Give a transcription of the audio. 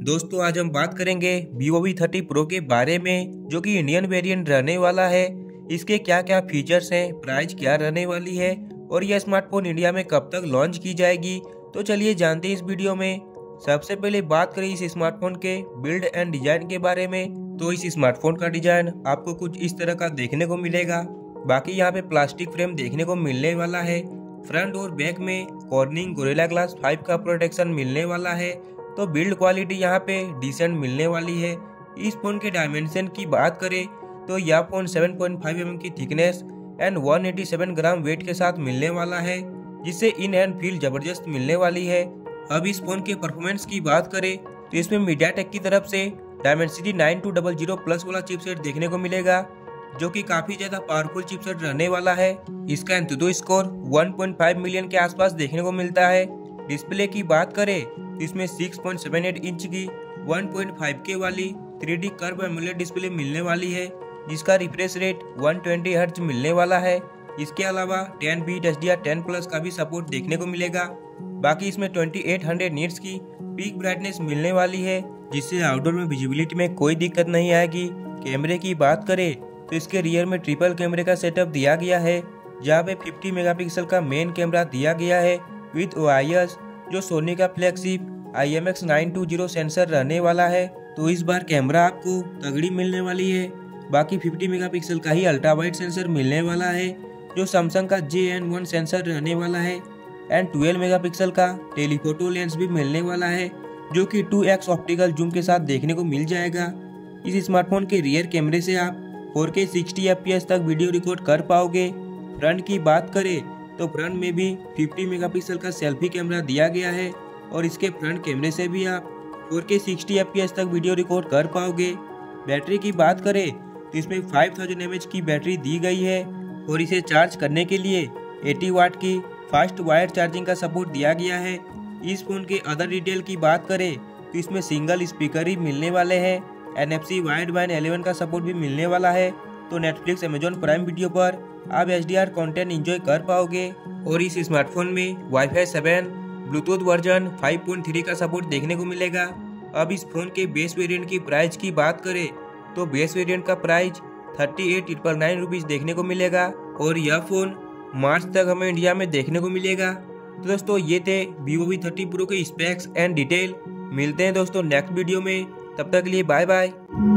दोस्तों आज हम बात करेंगे Vivo V30 Pro के बारे में, जो कि इंडियन वेरिएंट रहने वाला है। इसके क्या क्या फीचर्स हैं, प्राइस क्या रहने वाली है और यह स्मार्टफोन इंडिया में कब तक लॉन्च की जाएगी, तो चलिए जानते हैं इस वीडियो में। सबसे पहले बात करें इस स्मार्टफोन के बिल्ड एंड डिजाइन के बारे में, तो इस स्मार्टफोन का डिजाइन आपको कुछ इस तरह का देखने को मिलेगा। बाकी यहाँ पे प्लास्टिक फ्रेम देखने को मिलने वाला है। फ्रंट और बैक में कॉर्निंग गोरिल्ला ग्लास 5 का प्रोटेक्शन मिलने वाला है। तो बिल्ड क्वालिटी यहाँ पे डिसेंट मिलने वाली है। इस फोन के डायमेंशन की बात करें तो यह फोन 7.5 mm की थिकनेस एंड 187 ग्राम वेट के साथ मिलने वाला है, जिससे इन हैंड फील जबरदस्त मिलने वाली है। अब इस फोन के परफॉर्मेंस की बात करें तो इसमें मीडियाटेक की तरफ से डायमेंसिटी 9200 प्लस वाला चिपसेट देखने को मिलेगा, जो कि काफी ज्यादा पावरफुल चिपसेट रहने वाला है। इसका एंतुदो स्कोर 1.5 मिलियन के आसपास देखने को मिलता है। डिस्प्ले की बात करें तो इसमें 6.78 इंच की 1.5K वाली 3D कर्व एमोलेड डिस्प्ले मिलने वाली है, जिसका रिफ्रेश रेट 120 हर्ट्ज मिलने वाला है। इसके अलावा 10 बीट HDR10 प्लस का भी सपोर्ट देखने को मिलेगा। बाकी इसमें 2800 निट्स की पीक ब्राइटनेस मिलने वाली है, जिससे आउटडोर में विजिबिलिटी में कोई दिक्कत नहीं आएगी। कैमरे की बात करें तो इसके रियर में ट्रिपल कैमरे का सेटअप दिया गया है, जहाँ पे 50 मेगापिक्सल का मेन कैमरा दिया गया है विद OIS, जो सोनी का फ्लैगशिप IMX920 सेंसर रहने वाला है। तो इस बार कैमरा आपको तगड़ी मिलने वाली है। बाकी 50 मेगापिक्सल का ही अल्ट्रा वाइड सेंसर मिलने वाला है, जो सैमसंग का JN1 सेंसर रहने वाला है। एंड 12 मेगापिक्सल का टेलीफोटो लेंस भी मिलने वाला है, जो कि 2x ऑप्टिकल जूम के साथ देखने को मिल जाएगा। इस स्मार्टफोन के रियर कैमरे से आप 4K 60 FPS तक वीडियो रिकॉर्ड कर पाओगे। फ्रंट की बात करें तो फ्रंट में भी 50 मेगापिक्सल का सेल्फी कैमरा दिया गया है, और इसके फ्रंट कैमरे से भी आप 4K 60 FPS तक वीडियो रिकॉर्ड कर पाओगे। बैटरी की बात करें तो इसमें 5000 mAh की बैटरी दी गई है, और इसे चार्ज करने के लिए 80 वाट की फास्ट वायर चार्जिंग का सपोर्ट दिया गया है। इस फोन के अदर डिटेल की बात करें तो इसमें सिंगल स्पीकर ही मिलने वाले हैं। NFC वाइडबैंड 11 का सपोर्ट भी मिलने वाला है। तो नेटफ्लिक्स, अमेजॉन प्राइम वीडियो पर आप HDR कंटेंट एंजॉय कर पाओगे। और इस स्मार्टफोन में Wi-Fi 7 ब्लूटूथ वर्जन 5.3 का सपोर्ट देखने को मिलेगा। अब इस फोन के बेस वेरिएंट की प्राइस की बात करें तो बेस वेरिएंट का प्राइस 38,999 रुपीज देखने को मिलेगा, और यह फोन मार्च तक हमें इंडिया में देखने को मिलेगा। तो दोस्तों ये थे Vivo V30 Pro के स्पेक्स एंड डिटेल। मिलते हैं दोस्तों नेक्स्ट वीडियो में, तब तक के लिए बाय बाय।